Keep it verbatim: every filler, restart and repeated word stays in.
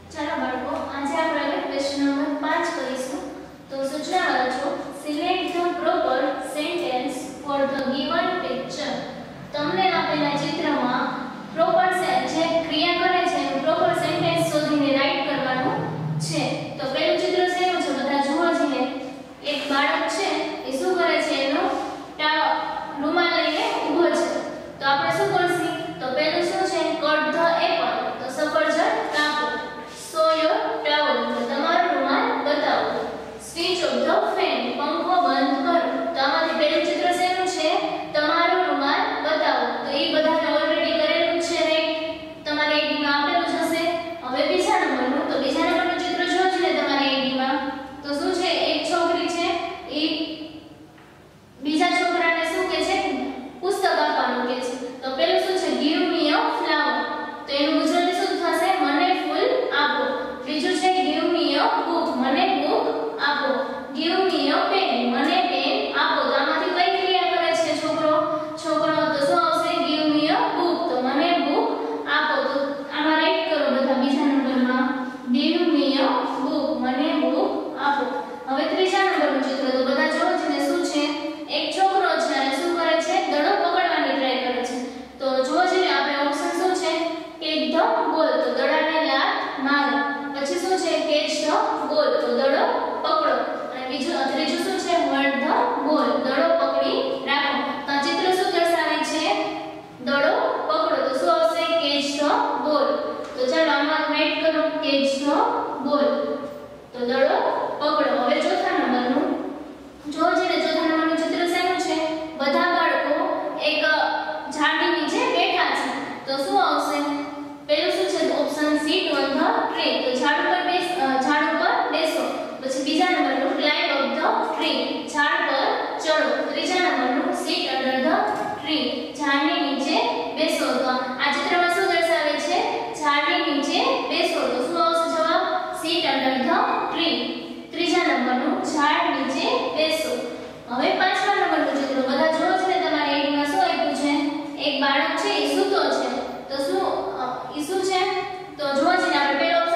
ચાલો બાળકો, આજે આપણે ક્વેશ્ચન નંબર પાંચ કરીશું. તો સૂચના વાંચો. Select the proper sentence for the given picture. તમને આપેલા ચિત્રમાં પ્રોપર જે ક્રિયા કરે છે એનું પ્રોપર સેન્ટેન્સ શોધીને રાઇટ કરવાનું છે. તો પહેલું ચિત્ર શેનું છે? બધા જુઓ જઈને. એક બાળક છે એ શું કરે છે? એનો રૂમાલ લઈને ઊભો છે. તો આપણે શું કરશું? તો પહેલું શું છે? Cut the apple. તો સફરજન કાપો. Show your towel. તો તમારો રૂમાલ બતાવો. Switch off the fan. પંખો બંધ કરો. તો આમાંથી પહેલું ચિત્ર શેનું છે? તમારો રૂમાલ બતાવો. તો એ બધાને ઓલરેડી કરેલું છે ને, તમારે આઈડીમાં આપેલું જ હશે. હવે બીજા નંબરનું. તો બીજા નંબરનું ચિત્ર જોજો ને તમારી આઈડીમાં. તો શું છે? એક છોકરી છે એ બીજા છોકરાને શું કહે છે? પુસ્તક આપવાનું કહે છે. તો પહેલું શું છે? Give me a flower. તો એનું ગુજરાતી શું થશે? મને ફૂલ આપો. બીજું છે ગીવ મી અ બુક. મને બુક આપો. Give me a pen. મને પેન આપો. તો આમાંથી કઈ ક્રિયા કરે છે છોકરો? છોકરો તો શું આવશે? Give me a book. તો મને બુક આપો. તો આમાં રાઈટ કરો બધા બીજા નંબરમાં. Give me a book. મને બુક આપો. હવે ત્રીજા નંબરનું ચિત્ર તો બધા જોવો છો ને. શું છે? એક છોકરો છે અને શું કરે છે? દડો પકડવાની ટ્રાય કરે છે. તો જોવો છો ને, આપણે ઓપ્શન શું છે? Catch the ball. તો દડાને લાત મારો. પછી શું છે? Catch the ball. તો દડો પકડો. અને બીજું ત્રીજું શું છે? Hold the ball. દડો પકડી રાખો. તો આ ચિત્ર શું દર્શાવે છે? દડો પકડો. તો શું આવશે? Catch the ball. તો ચાલો આમાં રાઈટ કરો. Catch the ball. તો દડો પકડો. હવે ચોથા નંબરનું જોવો છે ને. ચોથા નંબરનું ચિત્ર શેનું છે? બધા બાળકો એક ઝાડની નીચે બેઠા છે. તો શું આવશે? પહેલું શું છે? Option sit on the tree. તો ઝાડ પર બેસ ઝાડ ઉપર બેસો. પછી બીજા નંબરનું ક્લાઇમ્બ અપ ધ ટ્રી. ઝાડ પર ચડો. ત્રીજા નંબરનું સીટ અંડર ધ ટ્રી. ઝાડની નીચે બેસો. તો આ ચિત્રમાં શું દર્શાવે છે? ઝાડની નીચે બેસો. તો શું આવશે જવાબ? Sit under the tree. ત્રીજા નંબરનું ઝાડ નીચે બેસો. હવે પાંચમા નંબરનું ચિત્ર બધા જોવો છો ને. તમારી આઈડીમાં શું આપ્યું છે? એક બાળક છે એ સૂતો છે. તો શું એ શું છે? તો જોવો છે ને આપણે પહેલો